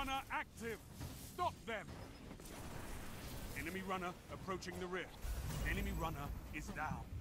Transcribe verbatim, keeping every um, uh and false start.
runner active! Stop them! Enemy runner approaching the rear. Enemy runner is down.